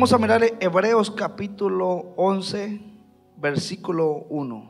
Vamos a mirar Hebreos capítulo 11, versículo 1.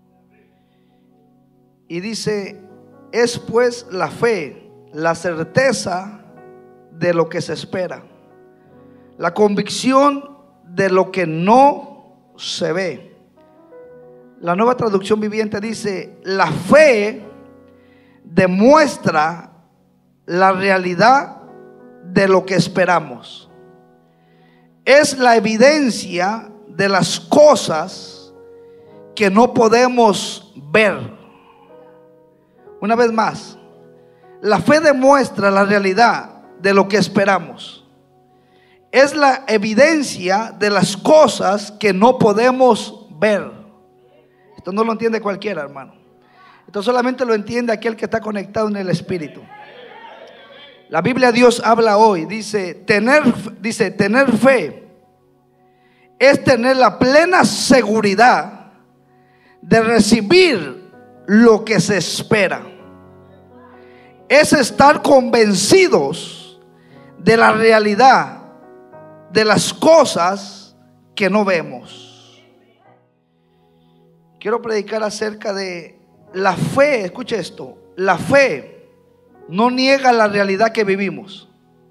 Y dice: es pues la fe, la certeza de lo que se espera, la convicción de lo que no se ve. La Nueva Traducción Viviente dice: la fe demuestra la realidad de lo que esperamos. Es la evidencia de las cosas que no podemos ver. Una vez más, la fe demuestra la realidad de lo que esperamos. Es la evidencia de las cosas que no podemos ver. Esto no lo entiende cualquiera, hermano. Esto solamente lo entiende aquel que está conectado en el Espíritu. La Biblia, Dios habla hoy, dice tener fe es tener la plena seguridad de recibir lo que se espera. Es estar convencidos de la realidad de las cosas que no vemos. Quiero predicar acerca de la fe. Escuche esto: la fe no niega la realidad que vivimos,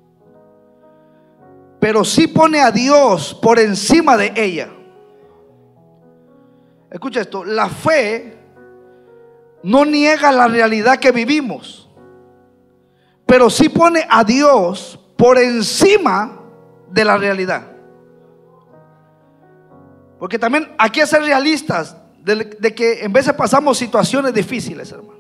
pero sí pone a Dios por encima de ella. Escucha esto: la fe no niega la realidad que vivimos, pero sí pone a Dios por encima de la realidad. Porque también hay que ser realistas de que en veces pasamos situaciones difíciles, hermano.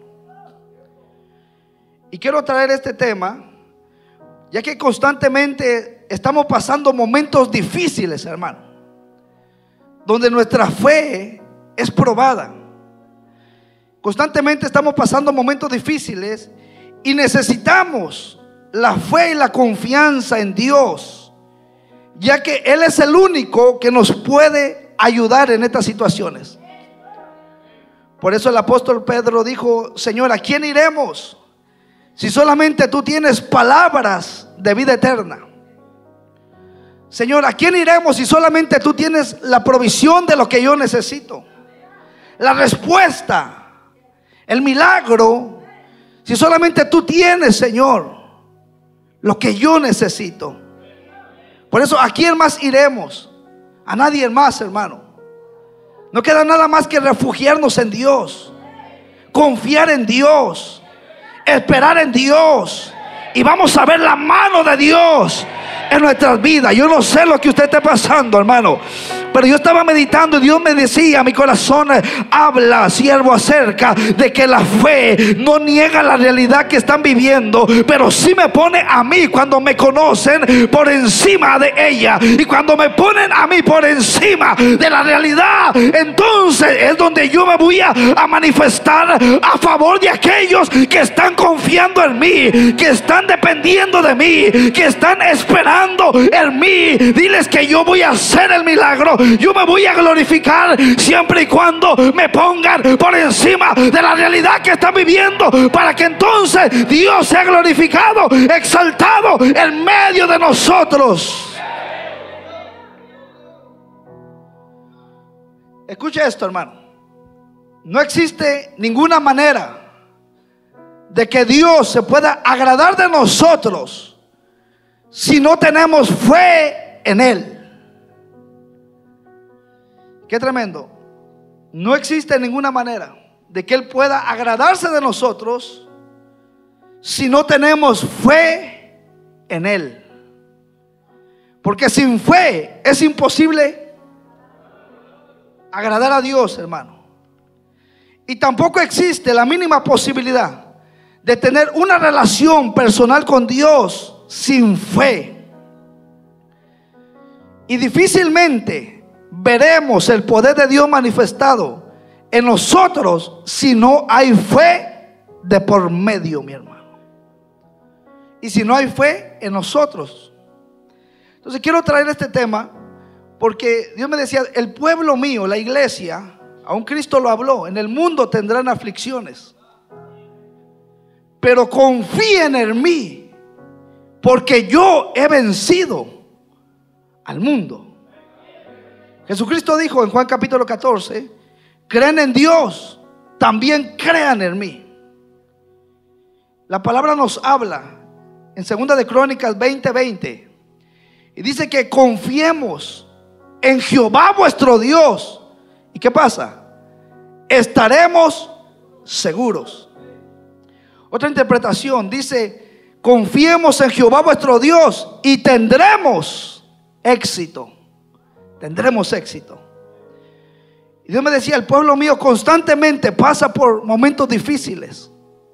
Y quiero traer este tema, ya que constantemente estamos pasando momentos difíciles, hermano, donde nuestra fe es probada. Constantemente estamos pasando momentos difíciles y necesitamos la fe y la confianza en Dios, ya que Él es el único que nos puede ayudar en estas situaciones. Por eso el apóstol Pedro dijo: Señor, ¿a quién iremos si solamente tú tienes palabras de vida eterna? Señor, ¿a quién iremos si solamente tú tienes la provisión de lo que yo necesito? La respuesta, el milagro, si solamente tú tienes, Señor, lo que yo necesito. Por eso, ¿a quién más iremos? A nadie más, hermano. No queda nada más que refugiarnos en Dios, confiar en Dios, esperar en Dios, y vamos a ver la mano de Dios en nuestras vidas. Yo no sé lo que usted esté pasando, hermano, pero yo estaba meditando y Dios me decía a mi corazón: habla, siervo, acerca de que la fe no niega la realidad que están viviendo, pero sí me pone a mí, cuando me conocen, por encima de ella. Y cuando me ponen a mí por encima de la realidad, entonces es donde yo me voy a manifestar a favor de aquellos que están confiando en mí, que están dependiendo de mí, que están esperando en mí. Diles que yo voy a hacer el milagro. Yo me voy a glorificar siempre y cuando me pongan por encima de la realidad que están viviendo, para que entonces Dios sea glorificado, exaltado en medio de nosotros. Escuche esto, hermano. No existe ninguna manera de que Dios se pueda agradar de nosotros si no tenemos fe en Él. Qué tremendo. No existe ninguna manera de que Él pueda agradarse de nosotros si no tenemos fe en Él. Porque sin fe es imposible agradar a Dios, hermano. Y tampoco existe la mínima posibilidad de tener una relación personal con Dios sin fe. Y difícilmente veremos el poder de Dios manifestado en nosotros si no hay fe de por medio, mi hermano. Y si no hay fe en nosotros. Entonces quiero traer este tema porque Dios me decía: el pueblo mío, la iglesia, aún Cristo lo habló, en el mundo tendrán aflicciones, pero confíen en mí, porque yo he vencido al mundo. Jesucristo dijo en Juan capítulo 14: creen en Dios, también crean en mí. La palabra nos habla en 2 de Crónicas 20:20 y dice que confiemos en Jehová vuestro Dios. ¿Y qué pasa? Estaremos seguros. Otra interpretación dice: confiemos en Jehová vuestro Dios y tendremos éxito. Tendremos éxito. Y Dios me decía: el pueblo mío constantemente pasa por momentos difíciles,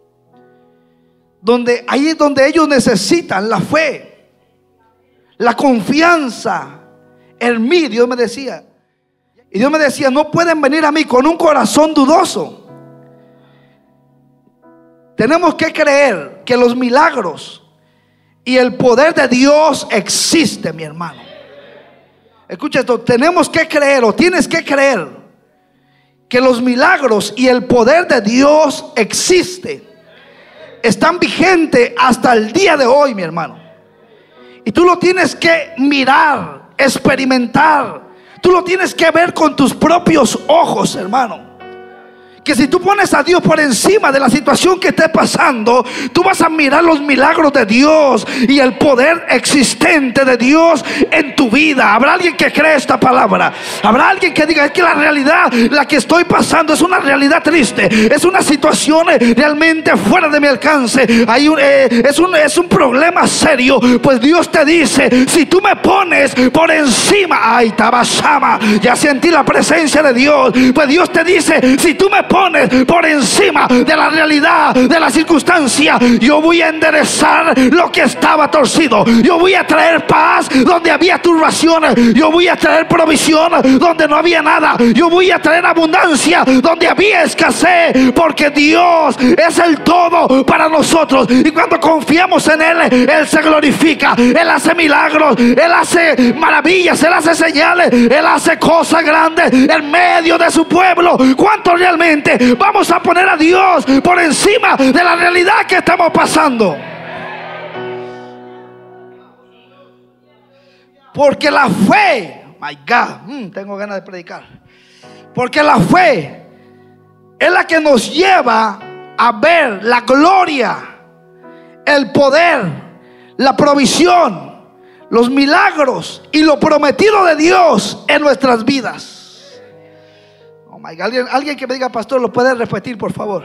ahí es donde ellos necesitan la fe, la confianza en mí. Dios me decía, y Dios me decía: no pueden venir a mí con un corazón dudoso. Tenemos que creer que los milagros y el poder de Dios existe, mi hermano. Escucha esto: tenemos que creer, o tienes que creer, que los milagros y el poder de Dios existe. Están vigentes hasta el día de hoy, mi hermano. Y tú lo tienes que mirar, experimentar. Tú lo tienes que ver con tus propios ojos, hermano. Que si tú pones a Dios por encima de la situación que esté pasando, tú vas a mirar los milagros de Dios y el poder existente de Dios en tu vida. Habrá alguien que cree esta palabra. Habrá alguien que diga: es que la realidad, la que estoy pasando, es una realidad triste, es una situación realmente fuera de mi alcance. Es un problema serio. Pues Dios te dice: si tú me pones por encima, ay, tabasama, ya sentí la presencia de Dios. Pues Dios te dice: si tú me pones por encima de la realidad, de la circunstancia, yo voy a enderezar lo que estaba torcido. Yo voy a traer paz donde había turbaciones. Yo voy a traer provisión donde no había nada. Yo voy a traer abundancia donde había escasez, porque Dios es el todo para nosotros. Y cuando confiamos en Él, Él se glorifica. Él hace milagros, Él hace maravillas, Él hace señales, Él hace cosas grandes en medio de su pueblo. ¿Cuánto realmente vamos a poner a Dios por encima de la realidad que estamos pasando? Porque la fe, my God, tengo ganas de predicar. Porque la fe es la que nos lleva a ver la gloria, el poder, la provisión, los milagros y lo prometido de Dios en nuestras vidas. Oh my God, alguien que me diga: pastor, ¿lo puede repetir, por favor?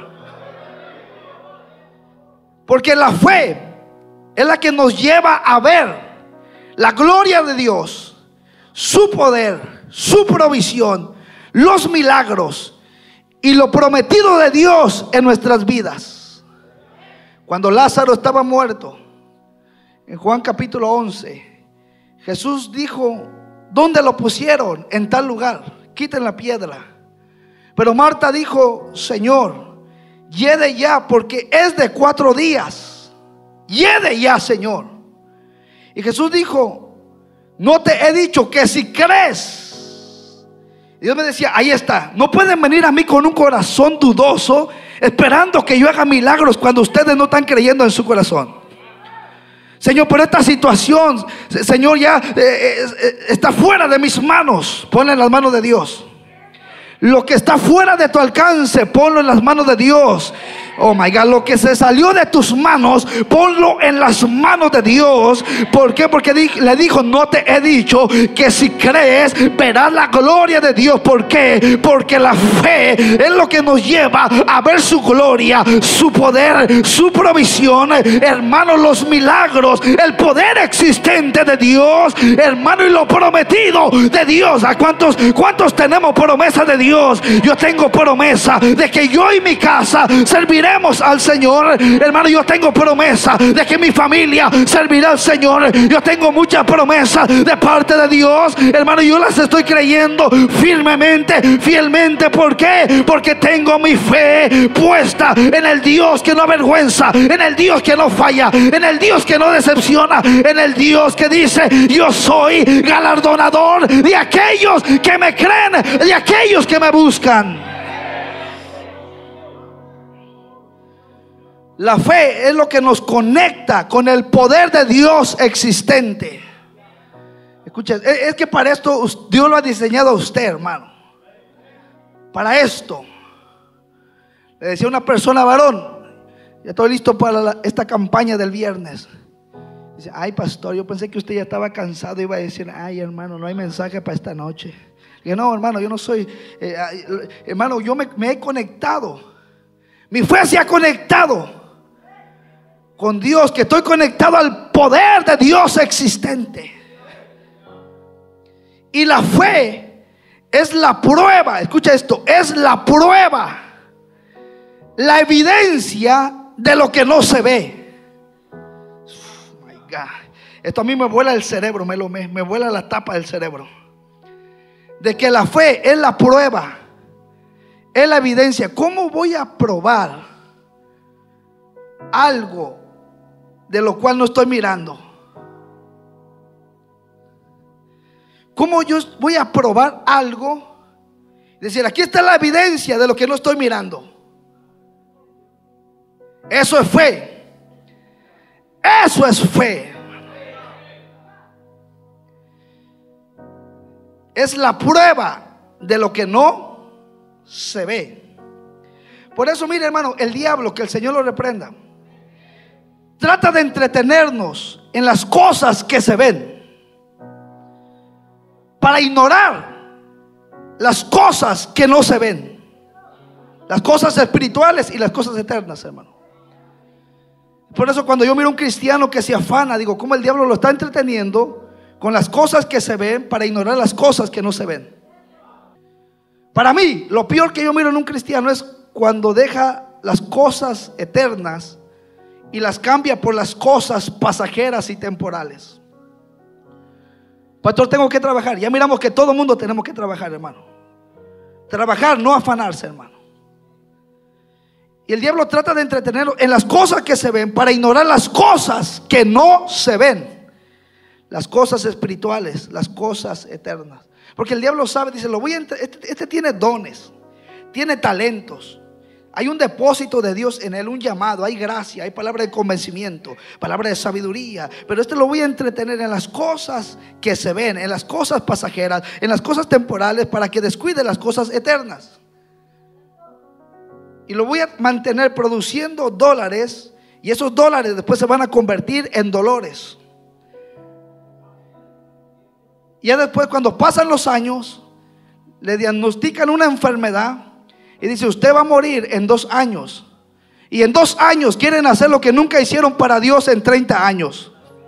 Porque la fe es la que nos lleva a ver la gloria de Dios, su poder, su provisión, los milagros y lo prometido de Dios en nuestras vidas. Cuando Lázaro estaba muerto, en Juan capítulo 11, Jesús dijo: ¿dónde lo pusieron? En tal lugar, quiten la piedra. Pero Marta dijo: Señor, hiede ya, porque es de 4 días. Hiede ya, Señor. Y Jesús dijo: no te he dicho que si crees. Y Dios me decía: ahí está. No pueden venir a mí con un corazón dudoso, esperando que yo haga milagros, cuando ustedes no están creyendo en su corazón. Señor, pero esta situación, Señor, ya está fuera de mis manos. Ponla en las manos de Dios. Lo que está fuera de tu alcance, ponlo en las manos de Dios. Oh my God, lo que se salió de tus manos, ponlo en las manos de Dios. ¿Por qué? Porque le dijo: no te he dicho que si crees verás la gloria de Dios. ¿Por qué? Porque la fe es lo que nos lleva a ver su gloria, su poder, su provisión. Hermano, los milagros, el poder existente de Dios, hermano, y lo prometido de Dios. ¿A cuántos tenemos promesa de Dios? Yo tengo promesa de que yo y mi casa serviremos al Señor. Hermano, yo tengo promesa de que mi familia servirá al Señor. Yo tengo muchas promesas de parte de Dios, hermano. Yo las estoy creyendo firmemente, fielmente. ¿Por qué? Porque tengo mi fe puesta en el Dios que no avergüenza, en el Dios que no falla, en el Dios que no decepciona, en el Dios que dice: yo soy galardonador de aquellos que me creen, de aquellos que me buscan. La fe es lo que nos conecta con el poder de Dios existente. Escucha, es que para esto Dios lo ha diseñado a usted, hermano. Para esto. Le decía una persona, varón, ya estoy listo para esta campaña del viernes. Dice, ay pastor, yo pensé que usted ya estaba cansado. Iba a decir, ay hermano, no hay mensaje para esta noche. Dije, no hermano, yo no soy hermano, yo me he conectado. Mi fe se ha conectado con Dios, que estoy conectado al poder de Dios existente. Y la fe es la prueba, escucha esto, es la prueba, la evidencia de lo que no se ve. Oh my God. Esto a mí me vuela el cerebro, me vuela la tapa del cerebro. De que la fe es la prueba, es la evidencia. ¿Cómo voy a probar algo de lo cual no estoy mirando? ¿Cómo yo voy a probar algo? Decir, aquí está la evidencia de lo que no estoy mirando. Eso es fe. Eso es fe. Es la prueba de lo que no se ve. Por eso, mire hermano, el diablo, que el Señor lo reprenda, trata de entretenernos en las cosas que se ven, para ignorar las cosas que no se ven, las cosas espirituales y las cosas eternas, hermano. Por eso cuando yo miro a un cristiano que se afana, digo, ¿cómo el diablo lo está entreteniendo con las cosas que se ven para ignorar las cosas que no se ven? Para mí, lo peor que yo miro en un cristiano es cuando deja las cosas eternas y las cambia por las cosas pasajeras y temporales. Pastor, tengo que trabajar. Ya miramos que todo el mundo tenemos que trabajar, hermano. Trabajar, no afanarse, hermano. Y el diablo trata de entretenerlo en las cosas que se ven para ignorar las cosas que no se ven, las cosas espirituales, las cosas eternas. Porque el diablo sabe, dice, este tiene dones, tiene talentos, hay un depósito de Dios en él, un llamado, hay gracia, hay palabra de convencimiento, palabra de sabiduría. Pero lo voy a entretener en las cosas que se ven, en las cosas pasajeras, en las cosas temporales, para que descuide las cosas eternas. Y lo voy a mantener produciendo dólares, y esos dólares después se van a convertir en dolores. Y ya después, cuando pasan los años, le diagnostican una enfermedad y dice, usted va a morir en 2 años. Y en 2 años quieren hacer lo que nunca hicieron para Dios en 30 años.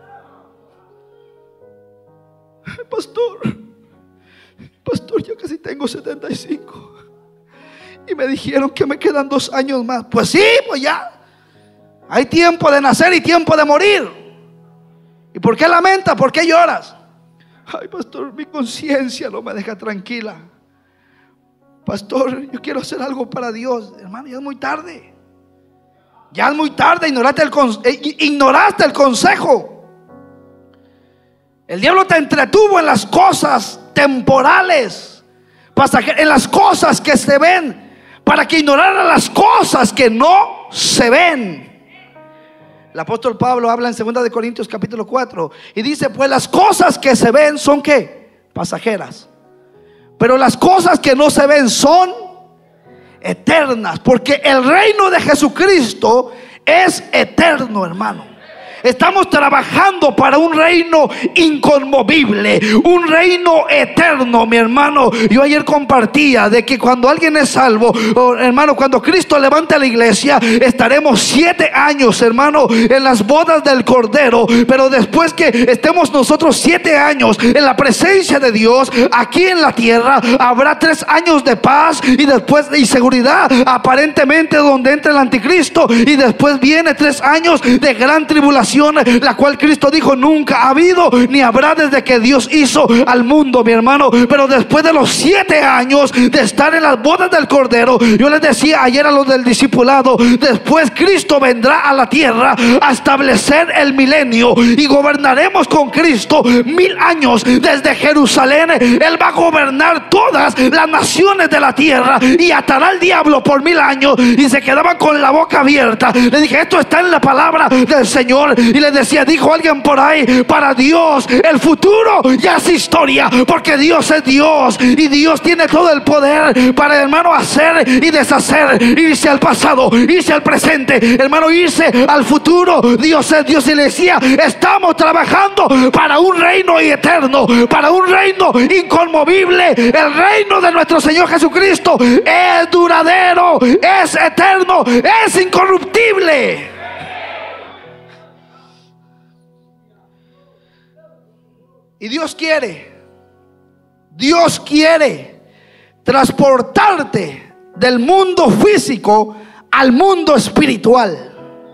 Pastor, yo casi tengo 75. Y me dijeron que me quedan 2 años más. Pues sí, pues ya. Hay tiempo de nacer y tiempo de morir. ¿Y por qué lamenta? ¿Por qué lloras? Ay, pastor, mi conciencia no me deja tranquila. Pastor, yo quiero hacer algo para Dios. Hermano, ya es muy tarde. Ya es muy tarde, ignoraste el consejo. El diablo te entretuvo en las cosas temporales, en las cosas que se ven, para que ignoraran las cosas que no se ven. El apóstol Pablo habla en 2 Corintios capítulo 4 y dice, pues las cosas que se ven son ¿qué? Pasajeras. Pero las cosas que no se ven son eternas, porque el reino de Jesucristo es eterno, hermano. Estamos trabajando para un reino inconmovible, un reino eterno, mi hermano. Yo ayer compartía de que cuando alguien es salvo, hermano, cuando Cristo levante la iglesia, estaremos 7 años, hermano, en las bodas del Cordero. Pero después que estemos nosotros 7 años en la presencia de Dios, aquí en la tierra, habrá 3 años de paz y después de inseguridad, aparentemente, donde entra el anticristo. Y después viene 3 años de gran tribulación, la cual Cristo dijo nunca ha habido ni habrá desde que Dios hizo al mundo, mi hermano. Pero después de los 7 años de estar en las bodas del Cordero, yo les decía ayer a los del discipulado, después Cristo vendrá a la tierra a establecer el milenio y gobernaremos con Cristo 1000 años desde Jerusalén. Él va a gobernar todas las naciones de la tierra y atará al diablo por 1000 años. Y se quedaban con la boca abierta. Le dije, esto está en la palabra del Señor. y les decía, dijo alguien por ahí, para Dios el futuro ya es historia, porque Dios es Dios y Dios tiene todo el poder para, hermano, hacer y deshacer, irse al pasado, irse al presente, hermano, irse al futuro. Dios es Dios. Y le decía, estamos trabajando para un reino eterno, para un reino inconmovible. El reino de nuestro Señor Jesucristo es duradero, es eterno, es incorruptible. Y Dios quiere transportarte del mundo físico al mundo espiritual.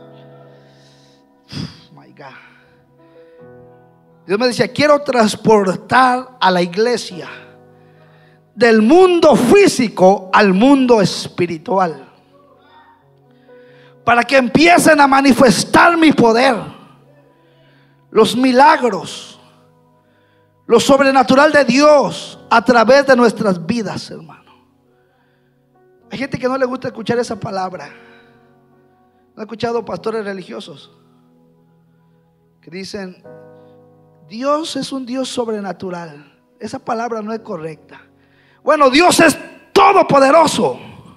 My God. Dios me decía, quiero transportar a la iglesia del mundo físico al mundo espiritual, para que empiecen a manifestar mi poder, los milagros, lo sobrenatural de Dios a través de nuestras vidas, hermano. Hay gente que no le gusta escuchar esa palabra. ¿No he escuchado pastores religiosos que dicen, Dios es un Dios sobrenatural? Esa palabra no es correcta. Bueno, Dios es todopoderoso.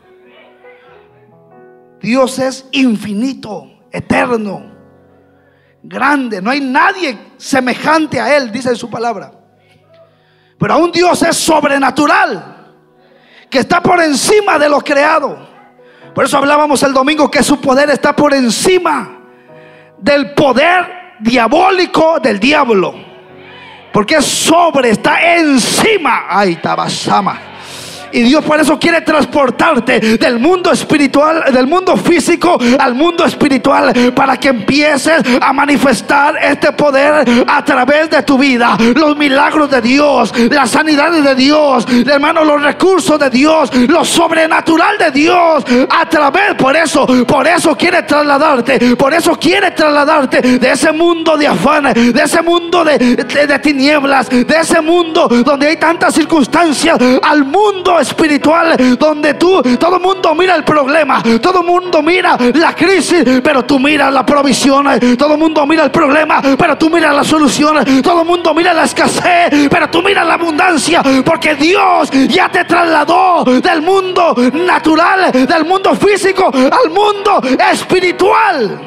Dios es infinito, eterno, grande. No hay nadie semejante a Él, dice en su palabra. Pero aún Dios es sobrenatural, que está por encima de lo creado. Por eso hablábamos el domingo que su poder está por encima del poder diabólico del diablo, porque es sobre, está encima. Ay, Tabasama. Y Dios por eso quiere transportarte del mundo espiritual, del mundo físico al mundo espiritual, para que empieces a manifestar este poder a través de tu vida. Los milagros de Dios, las sanidades de Dios, hermano, los recursos de Dios, lo sobrenatural de Dios a través. Por eso quiere trasladarte. Por eso quiere trasladarte de ese mundo de afán, de ese mundo de tinieblas, de ese mundo donde hay tantas circunstancias, al mundo espiritual, donde todo el mundo mira el problema, todo el mundo mira la crisis, pero tú miras la provisión. Todo el mundo mira el problema, pero tú miras la solución. Todo el mundo mira la escasez, pero tú miras la abundancia, porque Dios ya te trasladó del mundo natural, del mundo físico al mundo espiritual.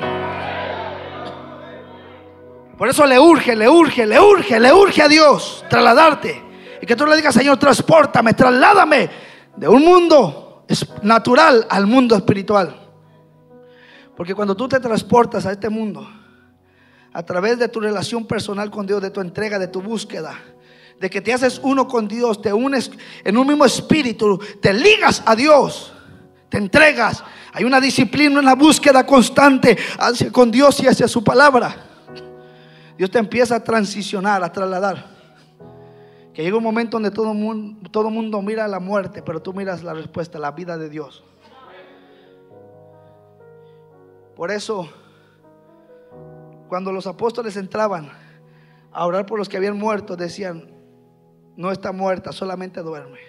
Por eso le urge a Dios trasladarte. Y que tú le digas, Señor, transpórtame, trasládame de un mundo natural al mundo espiritual. Porque cuando tú te transportas a este mundo, a través de tu relación personal con Dios, de tu entrega, de tu búsqueda, de que te haces uno con Dios, te unes en un mismo espíritu, te ligas a Dios, te entregas. Hay una disciplina, una búsqueda constante con Dios y hacia su palabra. Dios te empieza a transicionar, a trasladar. Que llega un momento donde todo mundo mira la muerte, pero tú miras la respuesta, la vida de Dios. Por eso, cuando los apóstoles entraban a orar por los que habían muerto, decían, no está muerta, solamente duerme.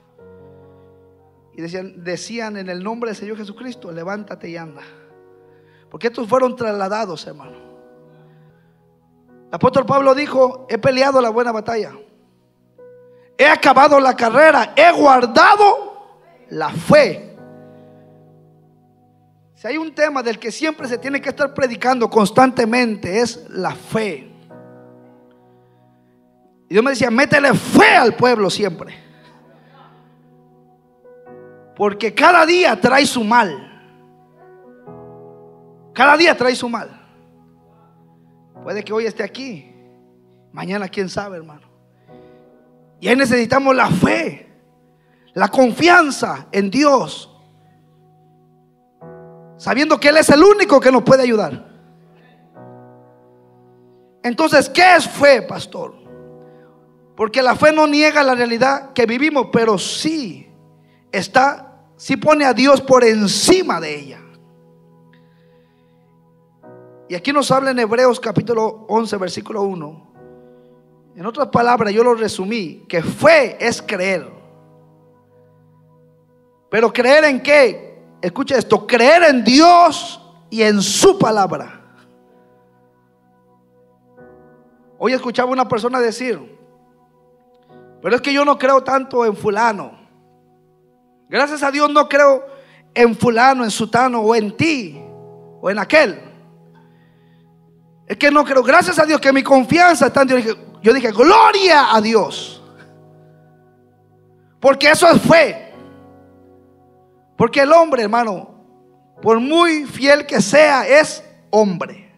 Y decían en el nombre del Señor Jesucristo, levántate y anda. Porque estos fueron trasladados, hermano. El apóstol Pablo dijo, he peleado la buena batalla, he acabado la carrera, he guardado la fe. Si hay un tema del que siempre se tiene que estar predicando constantemente, es la fe. Y Dios me decía, métele fe al pueblo siempre, porque cada día trae su mal. Cada día trae su mal. Puede que hoy esté aquí, mañana quién sabe, hermano. Y ahí necesitamos la fe, la confianza en Dios, sabiendo que Él es el único que nos puede ayudar. Entonces, ¿qué es fe, pastor? Porque la fe no niega la realidad que vivimos, pero sí pone a Dios por encima de ella. Y aquí nos habla en Hebreos capítulo 11, versículo 1. En otras palabras, yo lo resumí, que fe es creer. Pero ¿creer en qué? Escucha esto, creer en Dios y en su palabra. Hoy escuchaba una persona decir: pero es que yo no creo tanto en fulano. Gracias a Dios no creo en fulano, en sutano, o en ti, o en aquel. Es que no creo. Gracias a Dios que mi confianza está en Dios. Yo dije, gloria a Dios. Porque eso es fe. Porque el hombre, hermano, por muy fiel que sea, es hombre.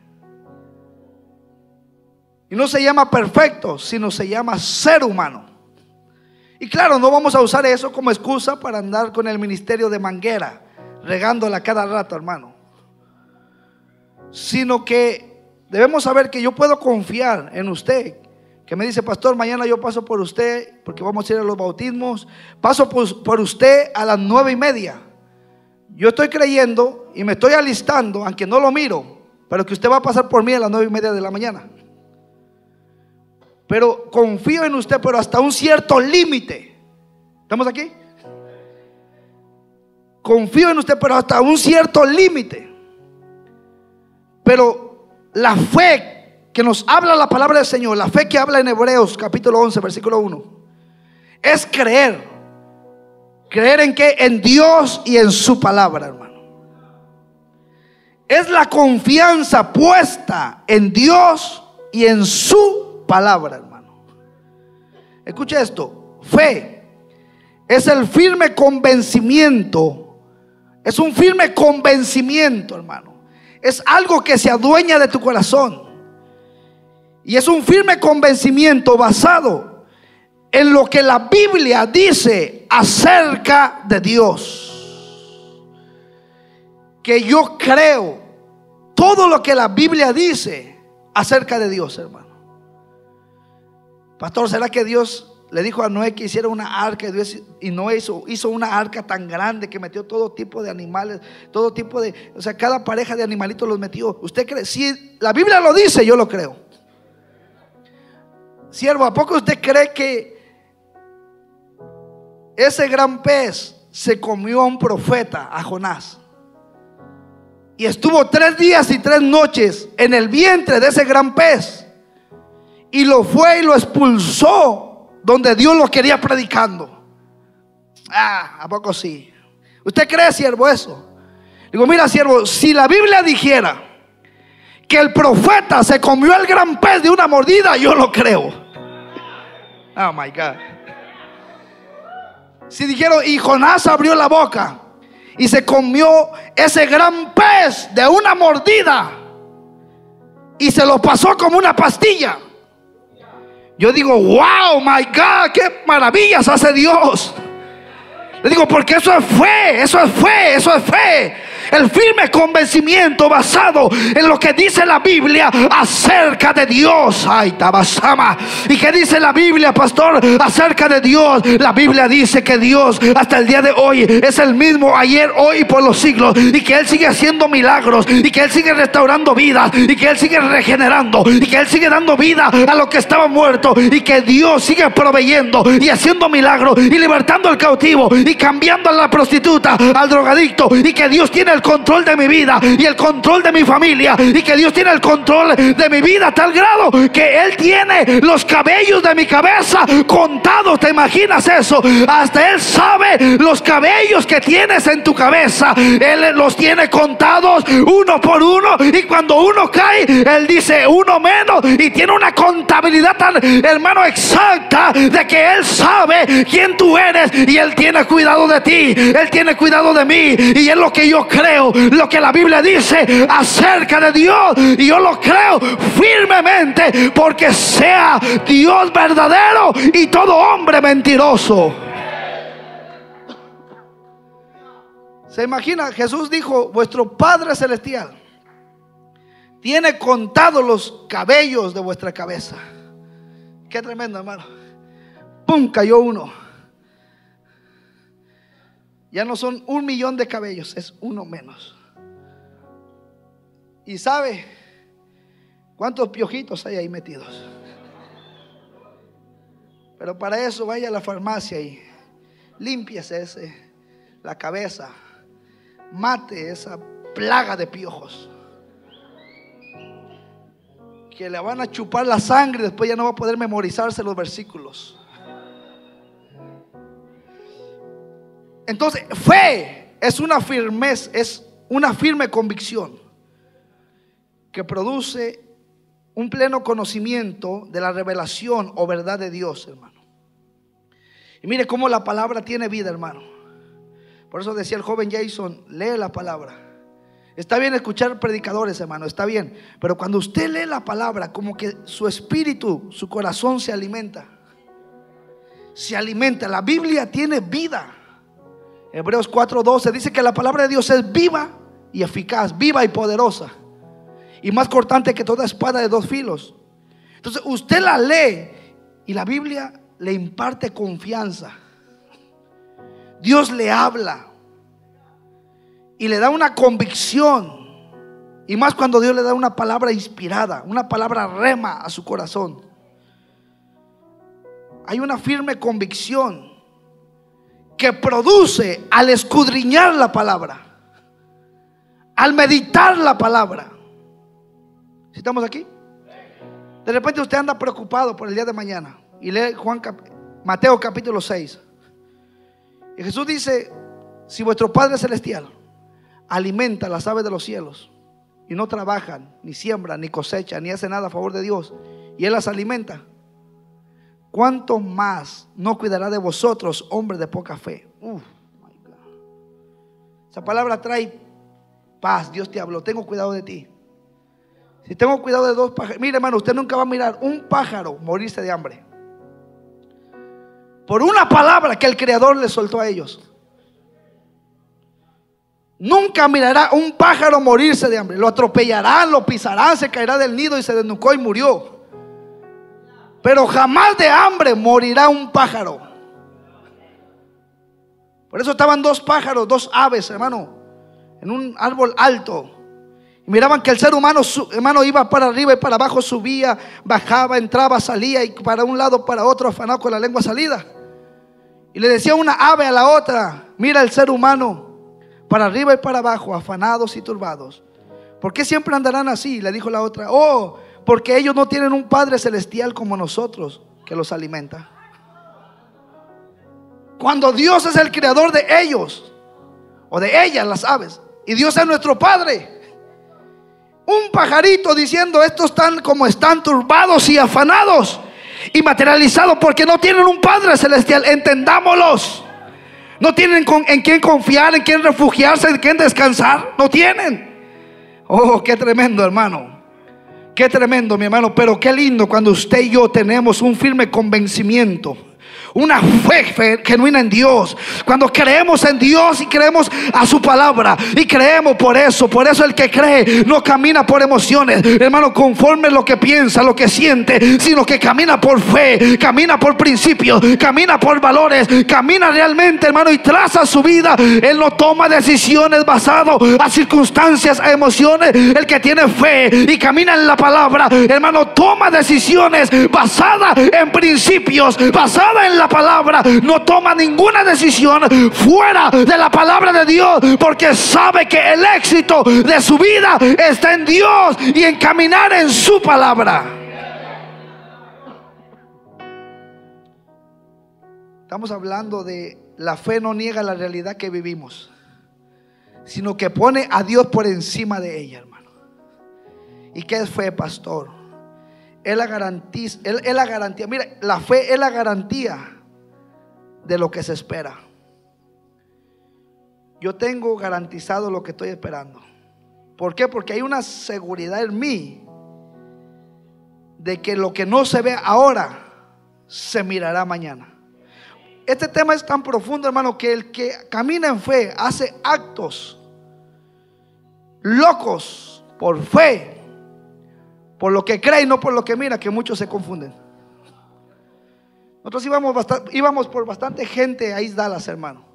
Y no se llama perfecto, sino se llama ser humano. Y claro, no vamos a usar eso como excusa para andar con el ministerio de manguera, regándola cada rato, hermano. Sino que debemos saber que yo puedo confiar en usted. Que me dice: pastor, mañana yo paso por usted, porque vamos a ir a los bautismos. Paso por usted a las 9:30. Yo estoy creyendo y me estoy alistando, aunque no lo miro, pero que usted va a pasar por mí a las 9:30 de la mañana. Pero confío en usted, pero hasta un cierto límite. ¿Estamos aquí? Confío en usted, pero hasta un cierto límite. Pero la fe que nos habla la palabra del Señor, la fe que habla en Hebreos capítulo 11 versículo 1, es creer. ¿Creer en qué? En Dios y en su palabra, hermano. Es la confianza puesta en Dios y en su palabra, hermano. Escucha esto: fe es el firme convencimiento. Es un firme convencimiento, hermano. Es algo que se adueña de tu corazón. Y es un firme convencimiento basado en lo que la Biblia dice acerca de Dios. Que yo creo todo lo que la Biblia dice acerca de Dios, hermano. Pastor, ¿será que Dios le dijo a Noé que hiciera una arca? Y Noé hizo una arca tan grande que metió todo tipo de animales, todo tipo de, o sea, cada pareja de animalitos los metió. ¿Usted cree? Si la Biblia lo dice, yo lo creo. Siervo, ¿a poco usted cree que ese gran pez se comió a un profeta, a Jonás? Y estuvo 3 días y 3 noches en el vientre de ese gran pez. Y lo fue y lo expulsó donde Dios lo quería predicando. ¿A poco sí? ¿Usted cree, siervo, eso? Digo, mira, siervo, si la Biblia dijera que el profeta se comió el gran pez de una mordida, yo lo creo. Oh my God. Si dijeron, y Jonás abrió la boca y se comió ese gran pez de una mordida y se lo pasó como una pastilla, yo digo, wow, my God, qué maravillas hace Dios. Le digo, porque eso es fe, eso es fe, eso es fe. El firme convencimiento basado en lo que dice la Biblia acerca de Dios. Ay, tabasama. ¿Y qué dice la Biblia, pastor, acerca de Dios? La Biblia dice que Dios hasta el día de hoy es el mismo ayer, hoy y por los siglos. Y que Él sigue haciendo milagros. Y que Él sigue restaurando vidas. Y que Él sigue regenerando. Y que Él sigue dando vida a lo que estaba muerto. Y que Dios sigue proveyendo y haciendo milagros. Y libertando al cautivo. Y cambiando a la prostituta, al drogadicto. Y que Dios tiene el control de mi vida y el control de mi familia, y que Dios tiene el control de mi vida a tal grado que Él tiene los cabellos de mi cabeza contados. ¿Te imaginas eso? Hasta Él sabe los cabellos que tienes en tu cabeza. Él los tiene contados uno por uno, y cuando uno cae, Él dice uno menos, y tiene una contabilidad tan, hermano, exacta de que Él sabe quién tú eres, y Él tiene cuidado de ti, Él tiene cuidado de mí. Y es lo que yo creo, lo que la Biblia dice acerca de Dios, y yo lo creo firmemente, porque sea Dios verdadero y todo hombre mentiroso. ¿Se imagina? Jesús dijo, vuestro Padre Celestial tiene contados los cabellos de vuestra cabeza. Qué tremendo, hermano. ¡Pum! Cayó uno. Ya no son 1 millón de cabellos, es uno menos. ¿Y sabe cuántos piojitos hay ahí metidos? Pero para eso vaya a la farmacia y límpiese la cabeza. Mate esa plaga de piojos. que le van a chupar la sangre y después ya no va a poder memorizarse los versículos. Entonces, fe es una firmeza, es una firme convicción que produce un pleno conocimiento de la revelación o verdad de Dios, hermano. Y mire cómo la palabra tiene vida, hermano. Por eso decía el joven Jason, lee la palabra. Está bien escuchar predicadores, hermano, está bien. Pero cuando usted lee la palabra, como que su espíritu, su corazón se alimenta. Se alimenta. La Biblia tiene vida. Hebreos 4:12 dice que la palabra de Dios es viva y eficaz, viva y poderosa, y más cortante que toda espada de dos filos. Entonces usted la lee y la Biblia le imparte confianza. Dios le habla y le da una convicción, y más cuando Dios le da una palabra inspirada, una palabra rema a su corazón. Hay una firme convicción que produce al escudriñar la palabra, al meditar la palabra. ¿Sí estamos aquí? De repente usted anda preocupado por el día de mañana y lee Mateo capítulo 6. Y Jesús dice: si vuestro Padre Celestial alimenta las aves de los cielos y no trabajan, ni siembran, ni cosechan, ni hacen nada a favor de Dios, y Él las alimenta, ¿cuánto más no cuidará de vosotros, hombres de poca fe? Esa palabra trae paz. Dios te habló, tengo cuidado de ti. Si tengo cuidado de dos pájaros, mire, hermano, usted nunca va a mirar un pájaro morirse de hambre por una palabra que el Creador le soltó a ellos. Nunca mirará un pájaro morirse de hambre. Lo atropellarán, lo pisarán, se caerá del nido y se desnucó y murió. Pero jamás de hambre morirá un pájaro. Por eso estaban dos pájaros, dos aves, hermano, en un árbol alto. Y miraban que el ser humano, hermano, iba para arriba y para abajo, subía, bajaba, entraba, salía, y para un lado, para otro, afanado con la lengua salida. Y le decía una ave a la otra: mira el ser humano, para arriba y para abajo, afanados y turbados. ¿Por qué siempre andarán así? Le dijo la otra: oh, porque ellos no tienen un Padre celestial como nosotros, que los alimenta. Cuando Dios es el creador de ellos, o de ellas, las aves, y Dios es nuestro Padre, un pajarito diciendo: estos están como están, turbados y afanados y materializados porque no tienen un Padre celestial. Entendámoslos. No tienen en quién confiar, en quién refugiarse, en quién descansar. No tienen. Oh, qué tremendo, hermano. Qué tremendo, mi hermano. Pero qué lindo cuando usted y yo tenemos un firme convencimiento, una fe genuina en Dios. Cuando creemos en Dios y creemos a su palabra, y creemos por eso el que cree no camina por emociones, hermano, conforme lo que piensa, lo que siente, sino que camina por fe, camina por principios, camina por valores, camina realmente, hermano, y traza su vida. Él no toma decisiones basadas a circunstancias, a emociones. El que tiene fe y camina en la palabra, hermano, toma decisiones basadas en principios, basadas en la palabra. No toma ninguna decisión fuera de la palabra de Dios, porque sabe que el éxito de su vida está en Dios y en caminar en su palabra. Estamos hablando de la fe. No niega la realidad que vivimos, sino que pone a Dios por encima de ella, hermano. ¿Y qué es fe, pastor? Es la garantía, es la garantía. Mira, la fe es la garantía de lo que se espera. Yo tengo garantizado lo que estoy esperando. ¿Por qué? Porque hay una seguridad en mí de que lo que no se ve ahora se mirará mañana. Este tema es tan profundo, hermano, que el que camina en fe hace actos locos por fe, por lo que cree y no por lo que mira, que muchos se confunden. Nosotros íbamos por bastante gente a East Dallas, hermano.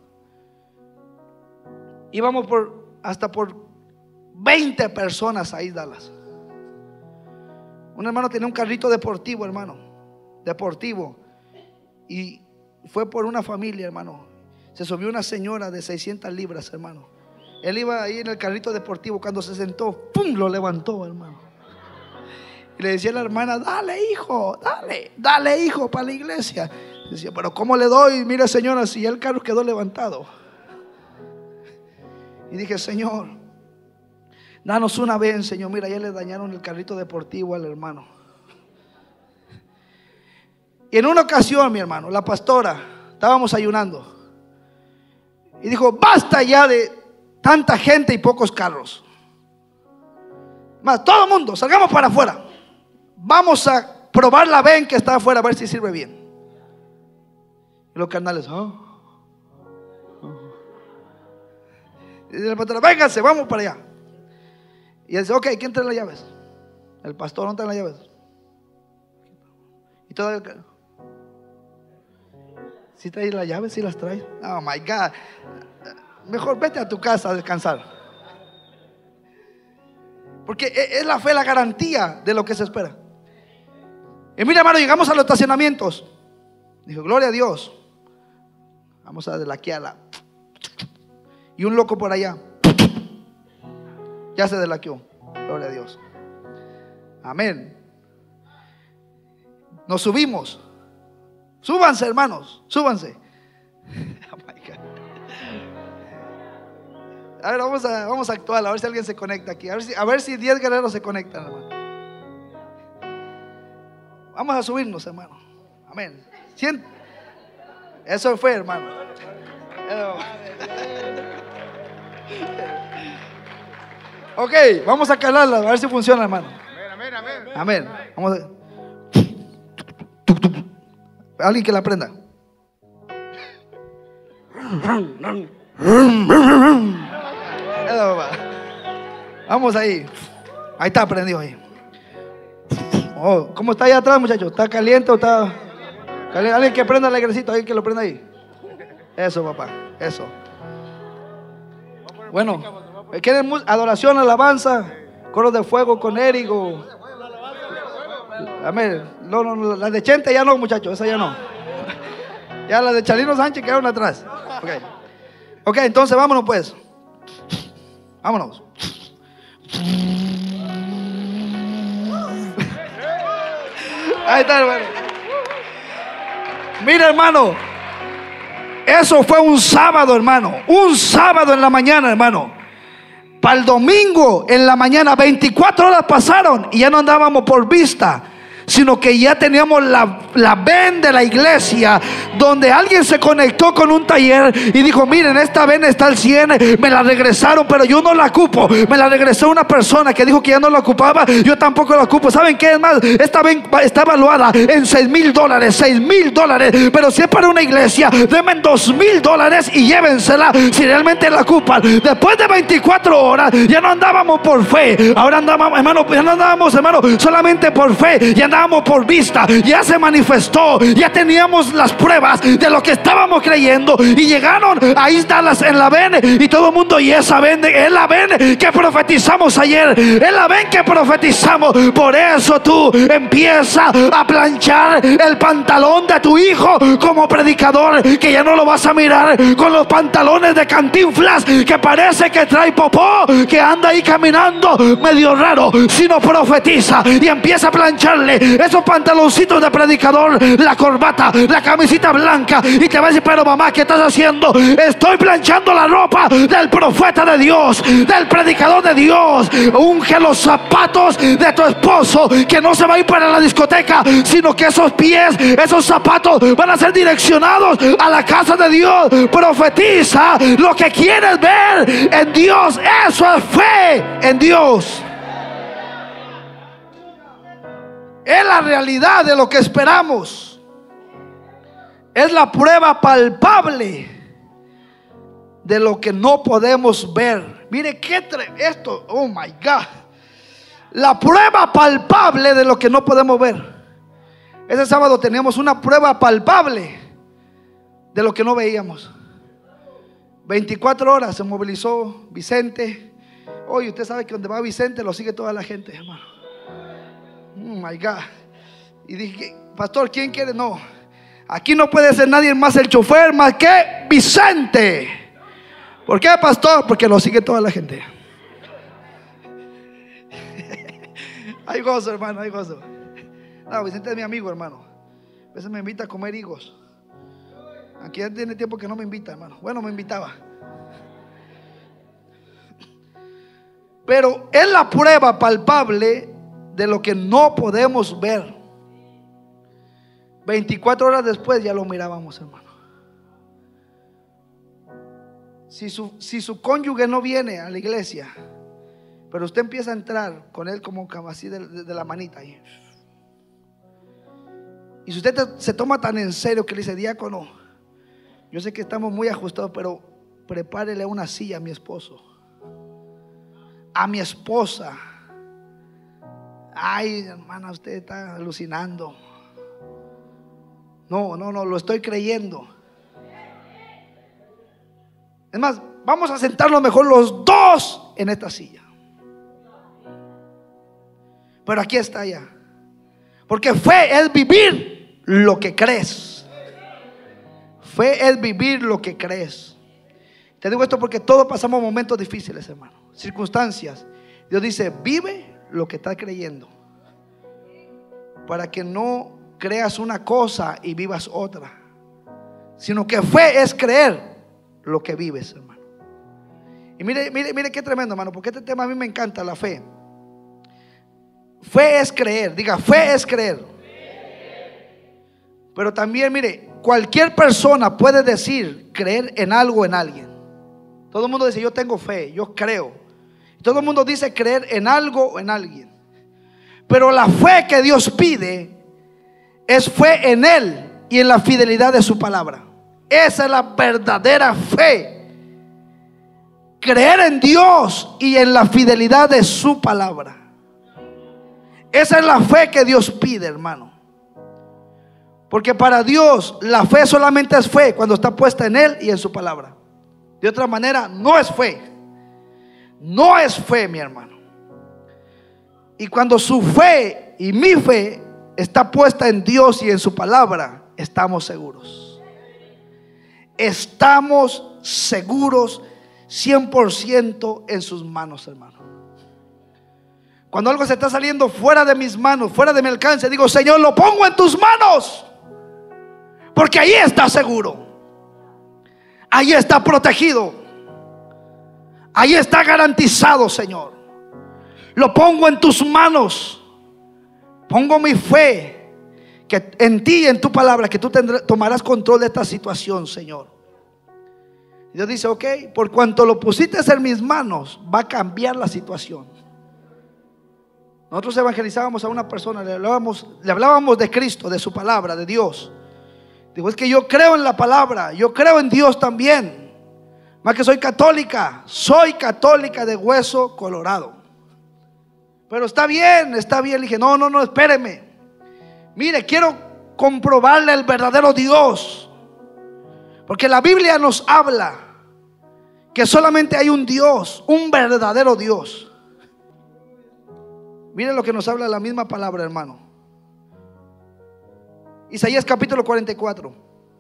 Íbamos hasta por 20 personas a East Dallas. Un hermano tenía un carrito deportivo, hermano, deportivo, y fue por una familia, hermano. Se subió una señora de 600 libras, hermano. Él iba ahí en el carrito deportivo. Cuando se sentó, ¡pum!, lo levantó, hermano. Y le decía a la hermana: dale hijo para la iglesia. Y decía: pero ¿cómo le doy? Mire señora, si el carro quedó levantado. Y dije: Señor, danos una vez, Señor. Mira, ya le dañaron el carrito deportivo al hermano. Y en una ocasión, mi hermano, la pastora, estábamos ayunando, y dijo: basta ya de tanta gente y pocos carros. Más, todo el mundo, salgamos para afuera. Vamos a probar la ven que está afuera, a ver si sirve bien. Y los carnales: y dice la pastora: vénganse, vamos para allá. Y él dice: ok, ¿quién trae las llaves? El pastor no trae las llaves. Y todavía, ¿sí trae las llaves? ¿Sí las trae? Oh my God. Mejor vete a tu casa a descansar. Porque es la fe la garantía de lo que se espera. Y mira, hermano, llegamos a los estacionamientos. Dijo: gloria a Dios. Vamos a delaquearla. Y un loco por allá ya se delaqueó. Gloria a Dios. Amén. Nos subimos. Súbanse, hermanos, súbanse. Oh my God. A ver, vamos a actuar, a ver si alguien se conecta aquí. A ver si 10 guerreros se conectan, hermano. Vamos a subirnos, hermano. Amén. Eso fue, hermano. Ok, vamos a calarla, a ver si funciona, hermano. Amén. Vamos a... Alguien que la aprenda. Vamos ahí. Ahí está prendido ahí. Oh, ¿cómo está allá atrás, muchachos? ¿Está caliente o está caliente? Alguien que prenda el airecito, alguien que lo prenda ahí. Eso, papá, eso. Bueno, ¿quieren adoración, alabanza? Coros de fuego con Érigo. Amén. No, la de Chente ya no, muchachos, esa ya no. Ya la de Chalino Sánchez quedaron atrás. Ok, entonces vámonos pues. Vámonos. Ahí está, hermano. Mira, hermano, eso fue un sábado, hermano. Un sábado en la mañana, hermano. Para el domingo en la mañana 24 horas pasaron y ya no andábamos por vista, sino que ya teníamos la ven de la iglesia, donde alguien se conectó con un taller y dijo: miren, esta ven está al 100, me la regresaron, pero yo no la ocupo. Me la regresó una persona que dijo que ya no la ocupaba, yo tampoco la ocupo. ¿Saben qué? Es más, esta ven está evaluada en $6,000, pero si es para una iglesia, denme $2,000 y llévensela si realmente la ocupan. Después de 24 horas ya no andábamos por fe, ahora andábamos, hermano, ya no andábamos, hermano, solamente por fe, ya andábamos por vista. Ya se manifestó, ya teníamos las pruebas de lo que estábamos creyendo y llegaron, ahí están en la ven y todo el mundo: y esa ven es la ven que profetizamos ayer, es la ven que profetizamos. Por eso tú empieza a planchar el pantalón de tu hijo como predicador, que ya no lo vas a mirar con los pantalones de Cantinflas que parece que trae popó, que anda ahí caminando medio raro, sino profetiza y empieza a plancharle esos pantaloncitos de predicador, la corbata, la camisita blanca, y te va a decir: pero mamá, ¿qué estás haciendo? Estoy planchando la ropa del profeta de Dios, del predicador de Dios. Unge los zapatos de tu esposo, que no se va a ir para la discoteca, sino que esos pies, esos zapatos van a ser direccionados a la casa de Dios. Profetiza lo que quieres ver en Dios. Eso es fe en Dios. Es la realidad de lo que esperamos. Es la prueba palpable de lo que no podemos ver. Mire esto, oh my God. La prueba palpable de lo que no podemos ver. Ese sábado teníamos una prueba palpable de lo que no veíamos. 24 horas se movilizó Vicente. Oye, usted sabe que donde va Vicente lo sigue toda la gente, hermano. Oh my God. Y dije: pastor, ¿quién quiere? No, aquí no puede ser nadie más el chofer más que Vicente. ¿Por qué, pastor? Porque lo sigue toda la gente. Hay gozo, hermano, hay gozo. No, Vicente es mi amigo, hermano. A veces me invita a comer higos. Aquí ya tiene tiempo que no me invita, hermano. Bueno, me invitaba. Pero es la prueba palpable de lo que no podemos ver. 24 horas después ya lo mirábamos, hermano. Si su cónyuge no viene a la iglesia, pero usted empieza a entrar con él como así de la manita ahí. Y si usted se toma tan en serio que le dice: diácono, yo sé que estamos muy ajustados, pero prepárele una silla a mi esposo, a mi esposa. Ay, hermana, usted está alucinando. No, lo estoy creyendo. Es más, vamos a sentarnos mejor los dos en esta silla. Pero aquí está ya. Porque fe es vivir lo que crees. Fe es vivir lo que crees. Te digo esto porque todos pasamos momentos difíciles, hermano, circunstancias. Dios dice: vive lo que estás creyendo, para que no creas una cosa y vivas otra, sino que fe es creer lo que vives, hermano. Y mire qué tremendo, hermano, porque este tema a mí me encanta, la fe. Fe es creer, diga, fe es creer. Pero también, mire, cualquier persona puede decir creer en algo, en alguien. Todo el mundo dice: yo tengo fe, yo creo. Todo el mundo dice creer en algo o en alguien. Pero la fe que Dios pide es fe en Él y en la fidelidad de su palabra. Esa es la verdadera fe. Creer en Dios y en la fidelidad de su palabra. Esa es la fe que Dios pide, hermano. Porque para Dios la fe solamente es fe cuando está puesta en Él y en su palabra. De otra manera no es fe. No es fe, mi hermano. Y cuando su fe y mi fe está puesta en Dios y en su palabra, estamos seguros. Estamos seguros 100% en sus manos, hermano. Cuando algo se está saliendo fuera de mis manos, fuera de mi alcance, digo: Señor, lo pongo en tus manos, porque ahí está seguro, ahí está protegido, ahí está garantizado, Señor. Lo pongo en tus manos. Pongo mi fe que en ti y en tu palabra, que tú tomarás control de esta situación, Señor. Y Dios dice: ok, por cuanto lo pusiste en mis manos, va a cambiar la situación. Nosotros evangelizábamos a una persona, le hablábamos de Cristo, de su palabra, de Dios. Digo: es que yo creo en la palabra, yo creo en Dios también. Más que soy católica de hueso colorado. Pero está bien. Le dije: no, espéreme. Mire, quiero comprobarle el verdadero Dios. Porque la Biblia nos habla que solamente hay un Dios, un verdadero Dios. Mire lo que nos habla la misma palabra, hermano. Isaías capítulo 44,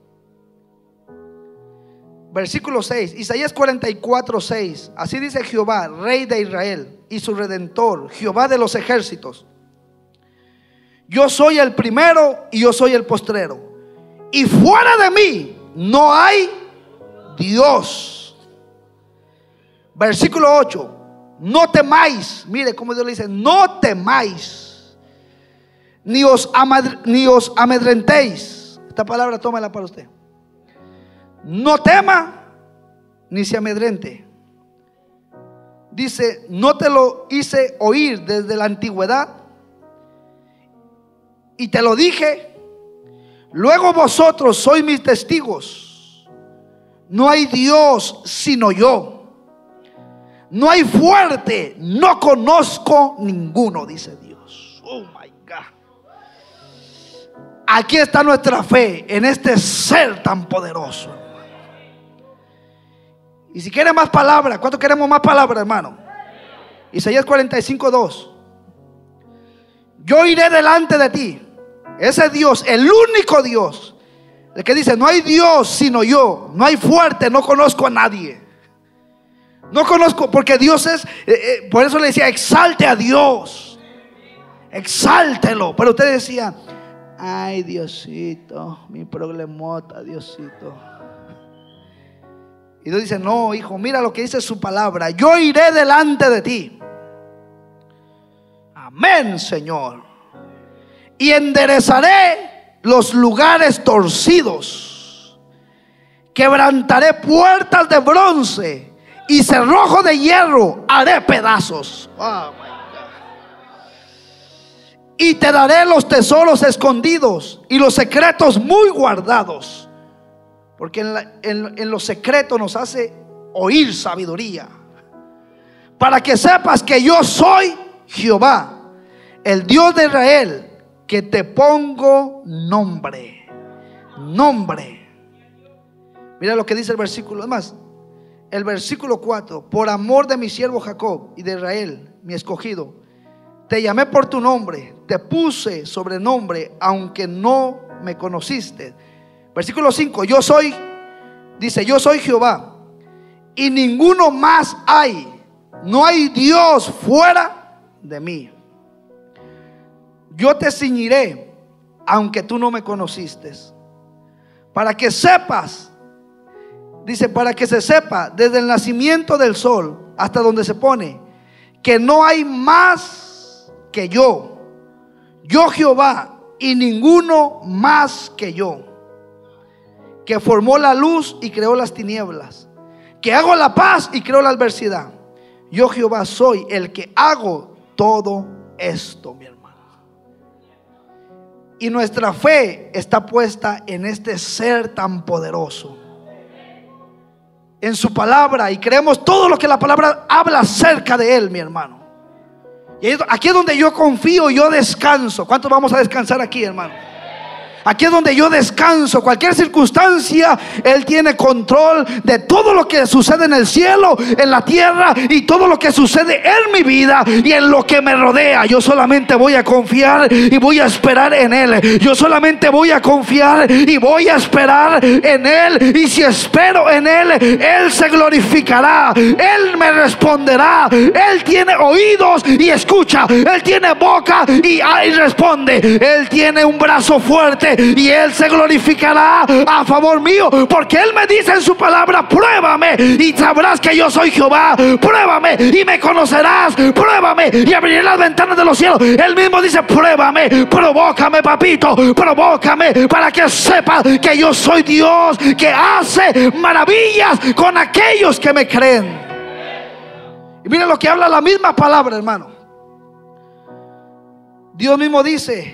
versículo 6. Isaías 44, 6. Así dice Jehová, Rey de Israel y su Redentor, Jehová de los ejércitos: yo soy el primero y yo soy el postrero, y fuera de mí no hay Dios. Versículo 8: no temáis. Mire cómo Dios le dice: no temáis, ni os amedrentéis. Esta palabra tómala para usted. No tema ni se amedrente. Dice: no te lo hice oír desde la antigüedad, y te lo dije. Luego vosotros sois mis testigos. No hay Dios sino yo. No hay fuerte, no conozco ninguno, dice Dios. Oh my God. Aquí está nuestra fe, en este ser tan poderoso. Y si quieren más palabras, ¿cuánto queremos más palabras, hermano? Isaías 45, 2. Yo iré delante de ti. Ese Dios, el único Dios, el que dice: no hay Dios sino yo. No hay fuerte, no conozco a nadie. No conozco, porque Dios es, por eso le decía: exalte a Dios. exáltelo. Pero usted decía: ay, Diosito, mi problemota, Diosito. Y Dios dice: no, hijo, mira lo que dice su palabra: yo iré delante de ti. Amén, Señor. Y enderezaré los lugares torcidos, quebrantaré puertas de bronce y cerrojo de hierro haré pedazos. Oh, my God. Y te daré los tesoros escondidos y los secretos muy guardados. Porque en lo secreto nos hace oír sabiduría. Para que sepas que yo soy Jehová, el Dios de Israel, que te pongo nombre. Nombre. Mira lo que dice el versículo. Además, el versículo 4: por amor de mi siervo Jacob y de Israel, mi escogido, te llamé por tu nombre, te puse sobrenombre, aunque no me conociste. Versículo 5: yo soy, dice, yo soy Jehová y ninguno más hay. No hay Dios fuera de mí. Yo te ceñiré, aunque tú no me conociste. Para que sepas, dice, para que se sepa desde el nacimiento del sol hasta donde se pone, que no hay más que yo. Yo Jehová y ninguno más que yo, que formó la luz y creó las tinieblas, que hago la paz y creo la adversidad. Yo Jehová soy el que hago todo esto, mi hermano. Y nuestra fe está puesta en este ser tan poderoso, en su palabra, y creemos todo lo que la palabra habla acerca de él, mi hermano. Y aquí es donde yo confío y yo descanso. ¿Cuántos vamos a descansar aquí, hermano? Aquí es donde yo descanso. Cualquier circunstancia, Él tiene control de todo lo que sucede en el cielo, en la tierra, y todo lo que sucede en mi vida y en lo que me rodea. Yo solamente voy a confiar y voy a esperar en Él. Yo solamente voy a confiar y voy a esperar en Él. Y si espero en Él, Él se glorificará. Él me responderá. Él tiene oídos y escucha. Él tiene boca y responde. Él tiene un brazo fuerte y Él se glorificará a favor mío, porque Él me dice en su palabra: pruébame y sabrás que yo soy Jehová. Pruébame y me conocerás. Pruébame y abriré las ventanas de los cielos. Él mismo dice: pruébame, provócame, papito, provócame, para que sepa que yo soy Dios, que hace maravillas con aquellos que me creen. Y mira lo que habla la misma palabra, hermano. Dios mismo dice: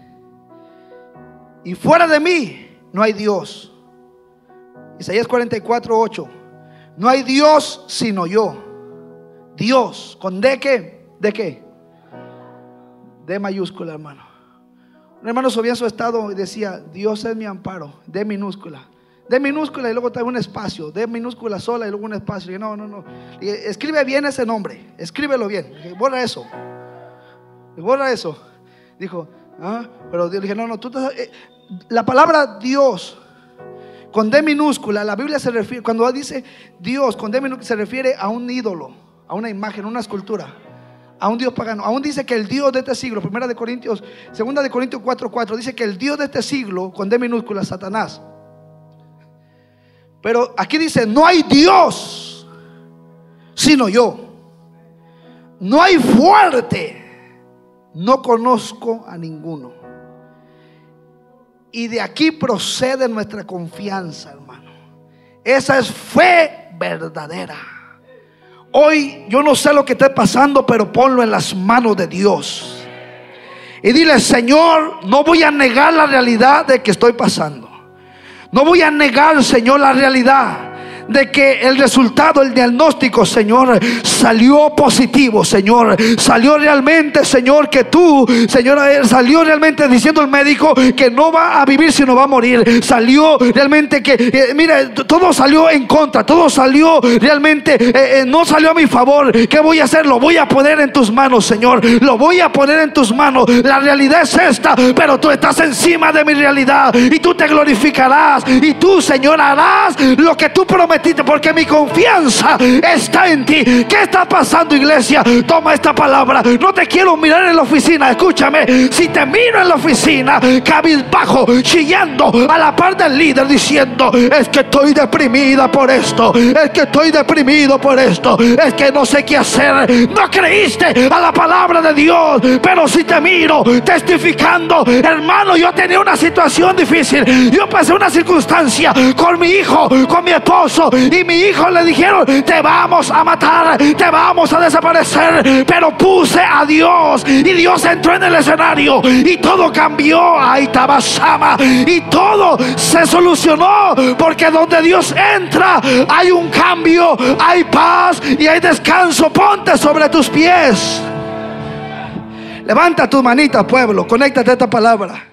y fuera de mí no hay Dios. Isaías 44:8. No hay Dios sino yo. Dios, ¿con D qué? ¿De qué? D mayúscula, hermano. Un hermano subía en su estado y decía: Dios es mi amparo. D minúscula. D minúscula y luego trae un espacio. D minúscula sola y luego un espacio. Y no. Y escribe bien ese nombre. Escríbelo bien. Y borra eso. Y borra eso. Dijo: pero Dios, dije: no, tú la palabra Dios con D minúscula, la Biblia se refiere, cuando dice Dios con D minúscula, se refiere a un ídolo, a una imagen, a una escultura, a un Dios pagano. Aún dice que el Dios de este siglo, 2 de Corintios 4:4, dice que el Dios de este siglo, con D minúscula, Satanás. Pero aquí dice: no hay Dios sino yo. No hay fuerte, no conozco a ninguno. Y de aquí procede nuestra confianza, hermano. Esa es fe verdadera. Hoy yo no sé lo que esté pasando, pero ponlo en las manos de Dios. Y dile: Señor, no voy a negar la realidad de que estoy pasando. No voy a negar, Señor, la realidad de que el resultado, el diagnóstico, Señor, salió positivo, Señor. Salió realmente, Señor, que tú, Señor, salió realmente diciendo el médico que no va a vivir sino va a morir. Salió realmente que, mira, todo salió en contra. Todo salió realmente, no salió a mi favor. ¿Qué voy a hacer? Lo voy a poner en tus manos, Señor. Lo voy a poner en tus manos. La realidad es esta, pero tú estás encima de mi realidad y tú te glorificarás. Y tú, Señor, harás lo que tú prometiste. prometiste, porque mi confianza está en ti. ¿Qué está pasando, iglesia? Toma esta palabra. No te quiero mirar en la oficina, escúchame. Si te miro en la oficina cabizbajo, chillando a la par del líder, diciendo: es que estoy deprimida por esto, es que estoy deprimido por esto, es que no sé qué hacer. No creíste a la palabra de Dios. Pero si te miro testificando: hermano, yo tenía una situación difícil, yo pasé una circunstancia con mi hijo, con mi esposo, y mi hijo le dijeron: te vamos a matar, te vamos a desaparecer. Pero puse a Dios, y Dios entró en el escenario, y todo cambió. Ahí estaba Sama, y todo se solucionó, porque donde Dios entra hay un cambio, hay paz y hay descanso. Ponte sobre tus pies. Levanta tus manitas, pueblo. Conéctate a esta palabra.